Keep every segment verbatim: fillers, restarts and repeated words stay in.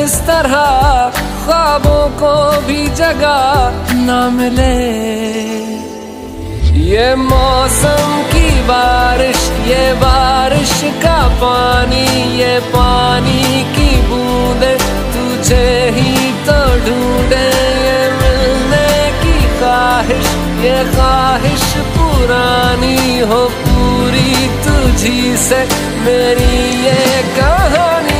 इस तरह ख्वाबों को भी जगह ना मिले। ये मौसम की बारिश, ये बारिश का पानी, ये पानी की बूंदे तुझे ही तो ढूंढे। ये मिलने की ख्वाहिश, ये ख्वाहिश पुरानी हो पूरी तुझी से मेरी ये कहानी।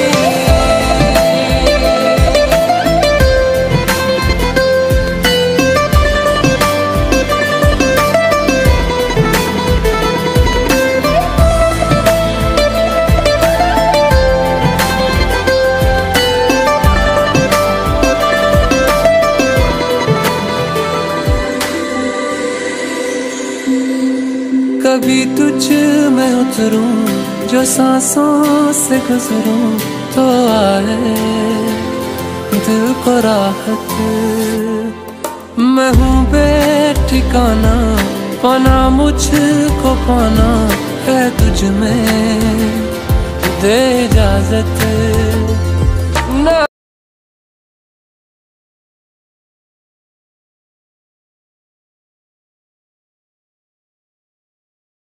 कभी तुझ में उतरूं, जो सांसों से गुजरूं, तो आए दिल को राहत। मैं हूँ बेठिकाना, पाना मुझको पाना है तुझ में, दे इजाजत।